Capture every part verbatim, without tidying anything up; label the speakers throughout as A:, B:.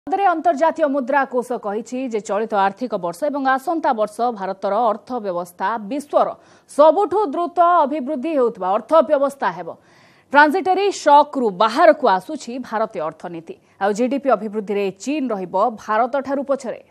A: अंतर्जातीय मुद्रा कोष कही चलित आर्थिक वर्ष और आसंता वर्ष भारतर अर्थव्यवस्था विश्वर सबुठु द्रुत अभिवृद्धि होउतबा अर्थव्यवस्था हेबो। ट्रांजिटरी शॉक रु बाहर को आसुछि भारतीय अर्थनीति आ जीडीपी अभिवृद्धि रे चीन रहिबो भारत ठारु पछरे।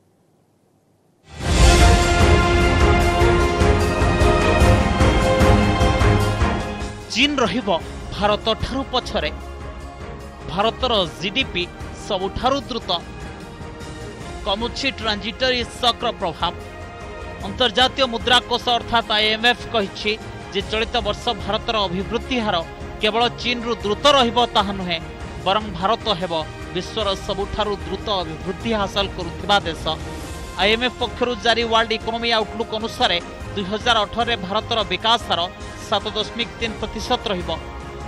B: चीन रहिबो भारत ठारु पछरे। भारतर जीडीपी सबुठारु द्रुत कमुछि ट्रांजिटरी शॉकर प्रभाव। अंतर्जातीय मुद्रा कोष अर्थात आईएमएफ कहिछि जे चलित वर्ष भारतर अभिवृद्धि हार केवल चीन रु द्रुत रहिबो ताहा नुहे बरं भारत हेबो विश्वर सबुठारु द्रुत अभिवृद्धि हासिल करुथिबा देश। आईएमएफ पक्षरु जारी वर्ल्ड इकोनॉमी आउटलुक अनुसार दुई हजार अठारह रे भारतर विकास हार सात दशमिक तीन प्रतिशत रहिबो।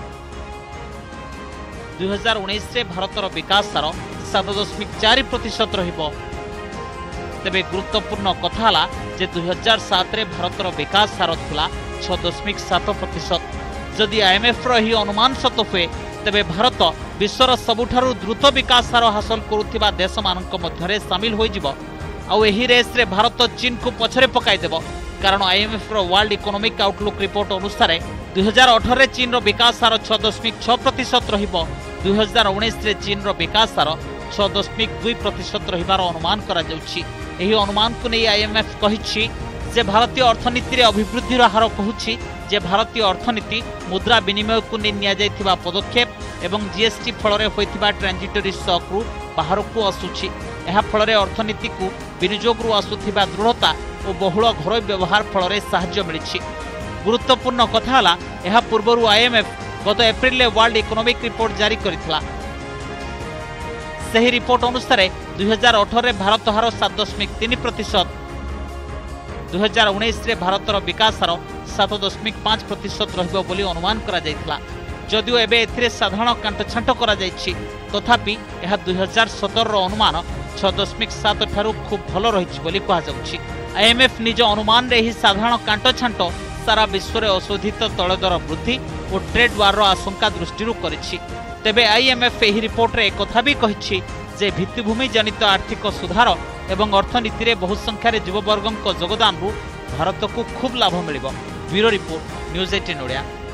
B: दुई हजार उन्नीस रे भारतर विकास हार सात दशमिक चार प्रतिशत रहिबो। तेबे गुरुत्वपूर्ण कथा हला जे दुई हजार सात रे भारतर विकास हार थिला छह दशमिक सात प्रतिशत। जदि आईएमएफ रही अनुमान सत हुए तेबे भारत विश्वर सबुठारु द्रुत विकास हार हासिल करुथिबा देश मानक मध्यरे शामिल होई जिवो। आउ एही रेस रे भारत चीन को पछरे पकाई देबो, कारण आईएमएफ रो वर्ल्ड इकोनॉमिक आउटलुक रिपोर्ट अनुसार दुई हजार अठारह रे चीन रो विकास हार छह दशमिक छह प्रतिशत रहिबो। दुई हजार उन्नीस रे चीन रो विकास हार छह दशमिक दुई प्रतिशत रहिबार अनुमान करा जाउछि। एही अनुमान को नै आईएमएफ कहिछि जे भारतीय अर्थनीति रे अभिवृद्धि हार कहूछि जे भारतीय अर्थनीति मुद्रा विनिमय को नै निया जायथिबा पदक्षेप एवं जीएसटी फल होइथिबा ट्रांजिटरी शॉक रु बाहर को आसुछि। एहा फल अर्थनीति को विनियोग रु आसुथिबा दृढ़ता और बहुल घर व्यवहार फल साहाय्य मिलिछि। गुरुत्वपूर्ण कथा हला एहा पूर्वरु आईएमएफ गत एप्रिल वर्ल्ड इकोनॉमिक रिपोर्ट जारी करिथिला। सही रिपोर्ट अनुसार दुई हजार अठारह भारत हार सात दशमिक तीन प्रतिशत, दुई हजार उन्नीस रे भारतर विकास हार सात दशमिक पांच प्रतिशत रहिबो बोली अनुमान करा जायथिला। जदिओ एबे एथिरे साधारण कांटछांट करा जायछि तथापि एहा दुई हजार सत्रह रो अनुमान छह दशमिक सात ठारू खूब भल रहिछि बोली कहा जाउछि। आईएमएफ निज अनुमान रे ही साधारण कांटछांट सारा विश्व में अशोधित तैल दर वृद्धि और ट्रेड वार आशंका दृष्टि करिछि। तेबे आईएमएफ एही रिपोर्ट रे एकथा भी कहिछि जे भित्तिभूमि जनित आर्थिक सुधार एवं अर्थनीति रे बहु संख्यार युववर्गों योगदान रु भारत को खूब लाभ मिलिबो। ब्यूरो रिपोर्ट न्यूज अठारह ओडिया।